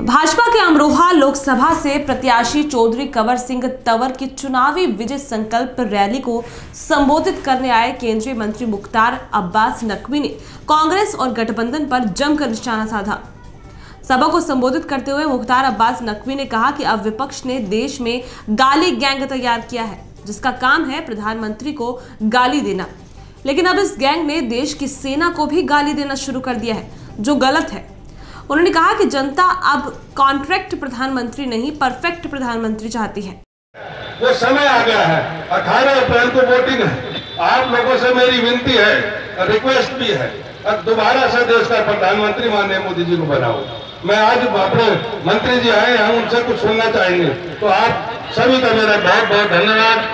भाजपा के अमरोहा लोकसभा से प्रत्याशी चौधरी कंवर सिंह तंवर की चुनावी विजय संकल्प रैली को संबोधित करने आए केंद्रीय मंत्री मुख्तार अब्बास नकवी ने कांग्रेस और गठबंधन पर जमकर निशाना साधा। सभा को संबोधित करते हुए मुख्तार अब्बास नकवी ने कहा कि अब विपक्ष ने देश में गाली गैंग तैयार किया है, जिसका काम है प्रधानमंत्री को गाली देना, लेकिन अब इस गैंग ने देश की सेना को भी गाली देना शुरू कर दिया है, जो गलत है। उन्होंने कहा कि जनता अब कॉन्ट्रैक्ट प्रधानमंत्री नहीं, परफेक्ट प्रधानमंत्री चाहती है। वो समय आ गया है, 18 अप्रैल को वोटिंग है। आप लोगों से मेरी विनती है, रिक्वेस्ट भी है, अब दोबारा से देश का प्रधानमंत्री माननीय मोदी जी को बनाओ। मैं आज अपने मंत्री जी आए हैं, उनसे कुछ सुनना चाहेंगे, तो आप सभी का मेरा बहुत बहुत धन्यवाद।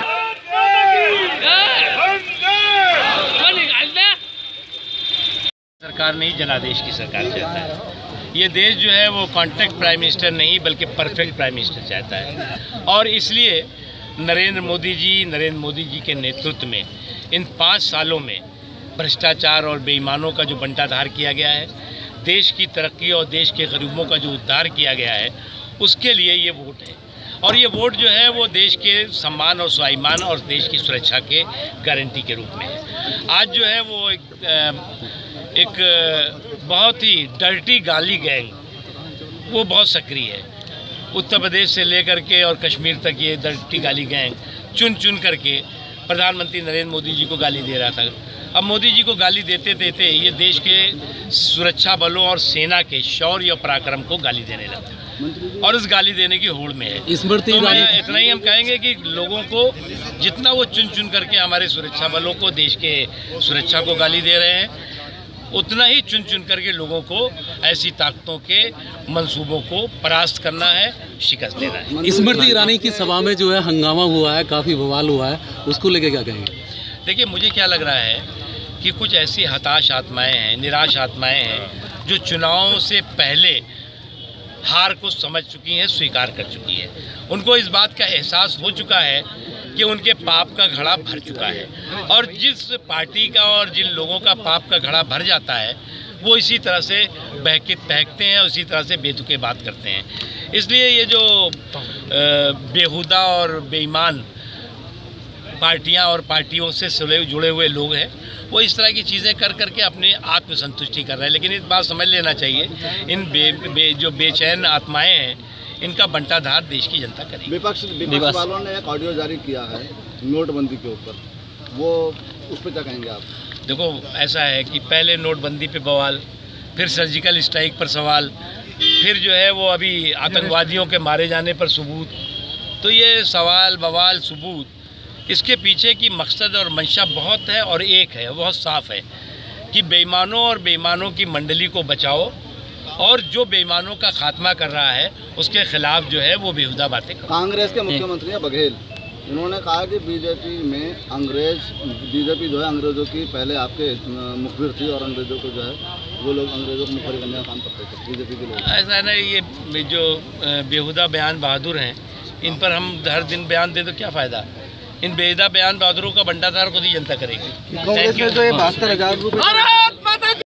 सरकार नहीं, जनादेश की सरकार चाहता है। ये देश जो है वो कॉन्ट्रैक्ट प्राइम मिनिस्टर नहीं बल्कि परफेक्ट प्राइम मिनिस्टर चाहता है, और इसलिए नरेंद्र मोदी जी के नेतृत्व में इन 5 सालों में भ्रष्टाचार और बेईमानों का जो बंटाधार किया गया है, देश की तरक्की और देश के गरीबों का जो उद्धार किया गया है, उसके लिए ये वोट है। और ये वोट जो है वो देश के सम्मान और स्वाभिमान और देश की सुरक्षा के गारंटी के रूप में है। आज जो है वो एक बहुत ही डर्टी गाली गैंग वो बहुत सक्रिय है। उत्तर प्रदेश से लेकर के और कश्मीर तक ये डर्टी गाली गैंग चुन चुन करके प्रधानमंत्री नरेंद्र मोदी जी को गाली दे रहा था। अब मोदी जी को गाली देते देते ये देश के सुरक्षा बलों और सेना के शौर्य और पराक्रम को गाली देने लगा, और इस गाली देने की होड़ में है। तो मैं इतना ही हम कहेंगे कि लोगों को जितना वो चुन चुन करके हमारे सुरक्षा बलों को, देश के सुरक्षा को गाली दे रहे हैं, उतना ही चुन चुन करके लोगों को ऐसी ताकतों के मंसूबों को परास्त करना है, शिकस्त देना है। स्मृति ईरानी की सभा में जो है हंगामा हुआ है, काफ़ी बवाल हुआ है, उसको लेके क्या कहेंगे? देखिए, मुझे क्या लग रहा है कि कुछ ऐसी हताश आत्माएं हैं, निराश आत्माएं हैं, जो चुनावों से पहले हार को समझ चुकी हैं, स्वीकार कर चुकी है। उनको इस बात का एहसास हो चुका है कि उनके पाप का घड़ा भर चुका है, और जिस पार्टी का और जिन लोगों का पाप का घड़ा भर जाता है, वो इसी तरह से बहकते हैं, उसी तरह से बेतुके बात करते हैं। इसलिए ये जो बेहुदा और बेईमान पार्टियां और पार्टियों से जुड़े हुए लोग हैं, वो इस तरह की चीज़ें कर करके अपनी आत्मसंतुष्टि कर रहे हैं। लेकिन इस बात समझ लेना चाहिए, इन जो बेचैन आत्माएं हैं, इनका बंटाधार देश की जनता करेगी। विपक्ष वालों ने एक ऑडियो जारी किया है नोटबंदी के ऊपर, वो उस पर क्या कहेंगे आप? देखो, ऐसा है कि पहले नोटबंदी पे बवाल, फिर सर्जिकल स्ट्राइक पर सवाल, फिर जो है वो अभी आतंकवादियों के मारे जाने पर सबूत। तो ये सवाल बवाल सबूत, इसके पीछे की मकसद और मंशा बहुत है, और एक है, बहुत साफ है कि बेईमानों और बेईमानों की मंडली को बचाओ, और जो बेईमानों का खात्मा कर रहा है उसके खिलाफ जो है वो बेहुदा बातें करो। कांग्रेस के मुख्यमंत्री हैं बघेल, उन्होंने कहा कि बीजेपी जो है अंग्रेजों की पहले आपके मुखबिर थी, और अंग्रेजों को जो है वो लोग अंग्रेजों को मुखबिर करने का काम करते थे बीजेपी के लोग। ऐसा है ना, ये जो बेहुदा बयान बहादुर हैं, इन पर हम हर दिन बयान दें तो क्या फ़ायदा? इन बेहुदा बयान बहादुरों का बंटाधार खुद ही जनता करेगी। कांग्रेस में जो 72,000 रुपये